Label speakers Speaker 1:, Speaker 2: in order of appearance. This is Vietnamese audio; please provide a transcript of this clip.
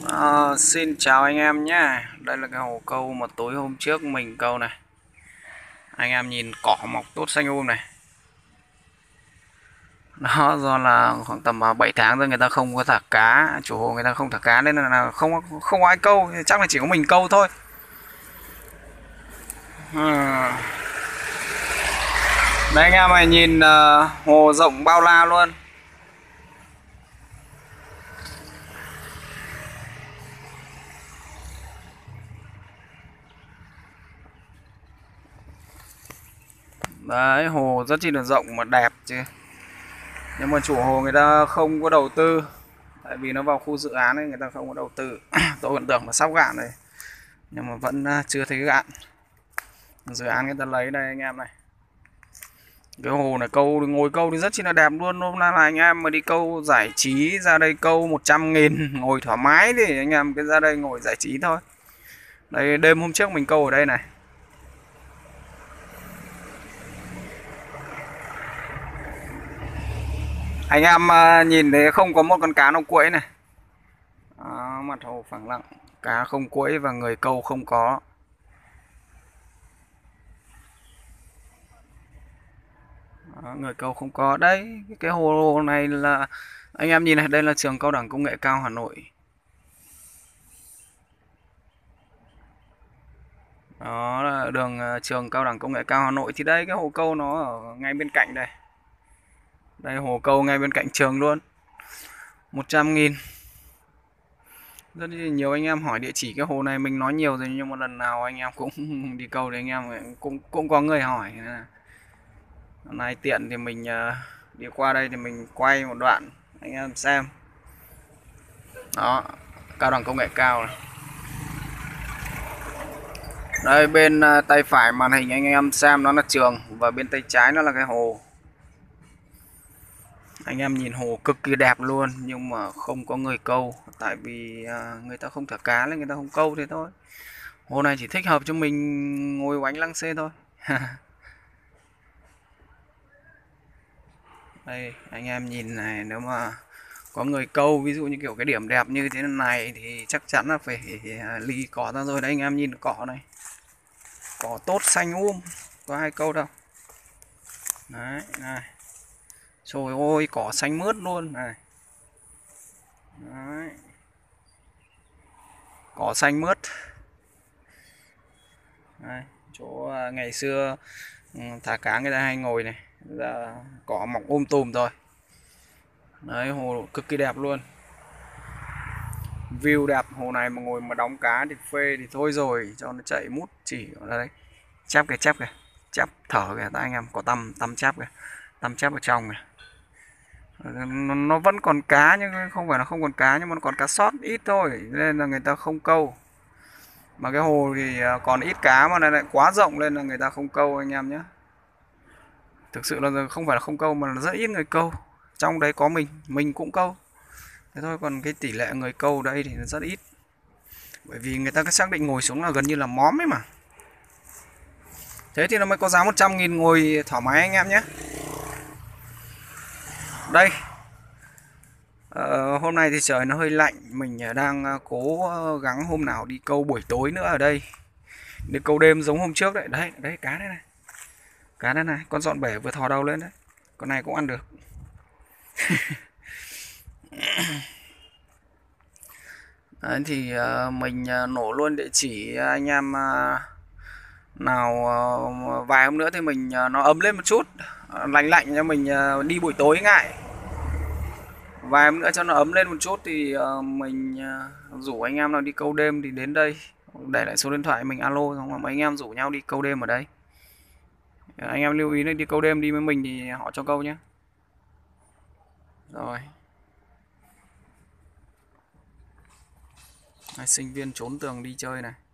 Speaker 1: Xin chào anh em nhé. Đây là cái hồ câu mà tối hôm trước mình câu này. Anh em nhìn cỏ mọc tốt xanh này. Đó, do là khoảng tầm 7 tháng rồi người ta không có thả cá, chủ hồ người ta không thả cá nên là không ai câu, chắc là chỉ có mình câu thôi. Đây anh em này nhìn hồ rộng bao la luôn. Đấy, hồ rất chi là rộng mà đẹp chứ. Nhưng mà chủ hồ người ta không có đầu tư. Tại vì nó vào khu dự án ấy, người ta không có đầu tư. Tôi vẫn tưởng là sắp gạn rồi, nhưng mà vẫn chưa thấy gạn. Dự án người ta lấy đây anh em này. Cái hồ này câu ngồi câu thì rất chi là đẹp luôn. Hôm nay là anh em mà đi câu giải trí ra đây câu 100.000 ngồi thoải mái thì anh em cứ ra đây ngồi giải trí thôi. Đây đêm hôm trước mình câu ở đây này. Anh em nhìn thấy không có một con cá nào quẫy này. Mặt hồ phẳng lặng, cá không quẫy và người câu không có. Người câu không có. Đấy, cái hồ này là anh em nhìn này, đây là trường cao đẳng công nghệ cao Hà Nội. Đó là đường trường cao đẳng công nghệ cao Hà Nội. Thì đây cái hồ câu nó ở ngay bên cạnh đây. Đây hồ câu ngay bên cạnh trường luôn. 100.000. Rất nhiều anh em hỏi địa chỉ cái hồ này, mình nói nhiều rồi nhưng mà lần nào anh em cũng đi câu thì anh em cũng có người hỏi. Hôm nay tiện thì mình đi qua đây thì mình quay một đoạn anh em xem. Đó, cao đẳng công nghệ cao này. Đây bên tay phải màn hình anh em xem nó là trường và bên tay trái nó là cái hồ. Anh em nhìn hồ cực kỳ đẹp luôn nhưng mà không có người câu, tại vì người ta không thả cá nên người ta không câu thế thôi. Hồ này chỉ thích hợp cho mình ngồi bánh lăng xê thôi. Đây anh em nhìn này, nếu mà có người câu ví dụ như kiểu cái điểm đẹp như thế này thì chắc chắn là phải lì cỏ ra rồi. Đấy anh em nhìn cỏ này, cỏ tốt xanh có ai câu đâu. Đấy này, trời ơi cỏ xanh mướt luôn này. Đấy, cỏ xanh mướt. Đây, chỗ ngày xưa thả cá người ta hay ngồi này, giờ cỏ mọc tùm rồi. Đấy, hồ cực kỳ đẹp luôn, view đẹp. Hồ này mà ngồi mà đóng cá thì phê thì thôi rồi, cho nó chạy mút chỉ ở đây. Chép kìa, chép thở kìa, tại anh em có tăm chép kìa, tăm chép ở trong kìa. Nó vẫn còn cá nhưng không phải là không còn cá, nhưng mà nó còn cá sót ít thôi nên là người ta không câu. Mà cái hồ thì còn ít cá mà nó lại quá rộng nên là người ta không câu anh em nhé. Thực sự là không phải là không câu mà là rất ít người câu. Trong đấy có mình cũng câu. Thế thôi, còn cái tỷ lệ người câu đây thì nó rất ít. Bởi vì người ta cứ xác định ngồi xuống là gần như là móm ấy mà. Thế thì nó mới có giá 100.000 ngồi thoải mái anh em nhé. Đây, hôm nay thì trời nó hơi lạnh, mình đang cố gắng hôm nào đi câu buổi tối nữa ở đây. Đi câu đêm giống hôm trước đấy. Đấy cá đây này. Cá đây này, con dọn bể vừa thò đầu lên đấy. Con này cũng ăn được. Đấy, thì mình nổ luôn địa chỉ anh em nào vài hôm nữa thì mình nó ấm lên một chút, lạnh lạnh cho mình đi buổi tối ngại. Vài hôm nữa cho nó ấm lên một chút thì mình rủ anh em nào đi câu đêm thì đến đây, để lại số điện thoại mình alo, xong rồi mấy anh em rủ nhau đi câu đêm ở đây. Anh em lưu ý là đi câu đêm đi với mình thì họ cho câu nhé. Rồi, sinh viên trốn tường đi chơi này.